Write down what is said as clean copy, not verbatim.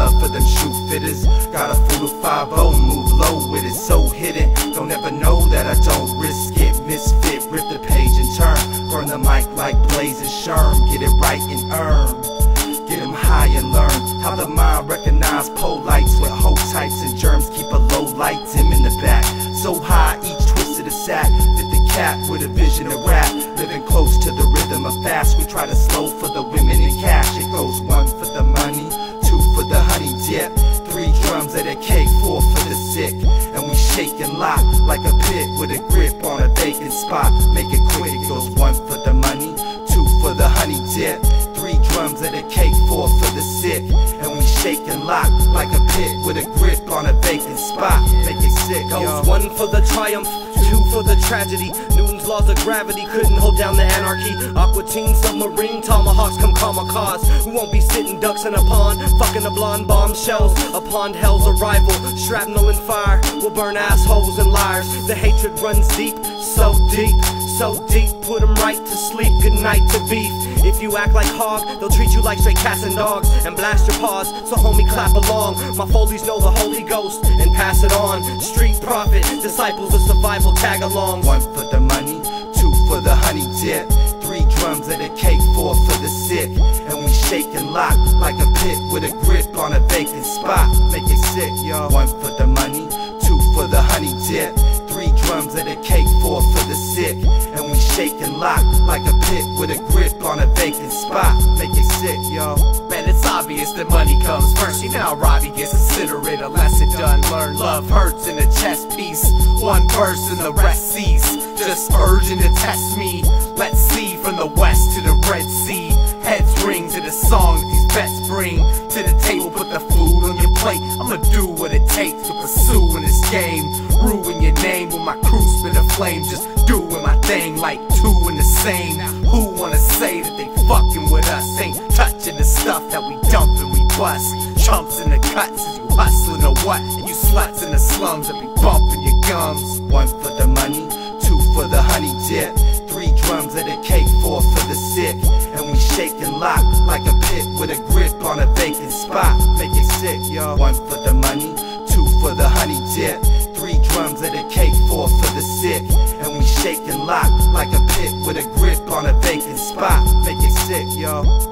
love for them shoe fitters. Got a full of 5-0, move low with it, so hidden. Don't ever know that I don't risk it. Misfit, rip the page and turn. Burn the mic like Blaze and Sherm. Get it right and earn. Get them high and learn how the mind recognize pole lights with hoe types and germs. Keep a low light dim in the back. So high, each twist of the sack. Fit the cap with a vision of rap. Living close to the rhythm of fast. We try to slow for the women and cash. It goes 1 for the money, 2 for the honey dip, 3 drums at a cake, 4 for the sick. And we shake and lock like a pit with a grip on a vacant spot. Make it quick, it goes 1 for the money, 2 for the honey dip, 3 drums at a cake, 4 for the sick. And we shake and lock like a pit with a grip on a vacant spot. Make it sick, goes 1 for the triumph, 2 for the tragedy. Newton's laws of gravity couldn't hold down the anarchy. Aqua Teen, submarine, tomahawks come kamikaze. We won't be sitting ducks in a pond, fucking a blonde bombshells upon hell's arrival. Shrapnel and fire will burn assholes and liars. The hatred runs deep, so deep, so deep. Put them right to sleep, good night to beef. If you act like hog, they'll treat you like stray cats and dogs and blast your paws, so homie clap along. My Foleys know the Holy Ghost and pass it on. Street prophet, disciples of survival, tag along. 1 for the money, 2 for the honey dip, 3 drums at a cake, 4 for the sick. And we shake and lock like a pit with a grip on a vacant spot. Make it sick, yo. 1 for the money, 2 for the honey dip, 3 drums at a cake, 4 for the sick. And we shake and lock like a pit with a grip on a vacant spot. Make it sick, yo. Man, it's obvious that money comes first. You know how Robbie gets, consider it a lesson done learned. Love hurts in a chess piece, 1 verse and the rest cease. Just urging to test me. Let's see from the west to the Red Sea. Heads ring to the song that these bets bring to the table. Put the food on your plate. I'ma do what it takes to pursue in this game. Ruin your name with my crew spit a flame. Just doing my thing like 2 in the same. Who wanna say that they fucking with us? Ain't touching the stuff that we dump and we bust. Chumps in the cuts as you hustling or what? And you sluts in the slums that be bumping your gums. 1 for the money, 2 for the honey dip, 3 drums at a cake, 4 for the sick. And we shake and lock like a pit with a grip on a vacant spot. Make it sick, yo. 1 for the money, 2 for the honey dip, 3 drums at a cake, 4 for the sick. And we shake and lock like a pit with a grip on a vacant spot. Make it sick, yo.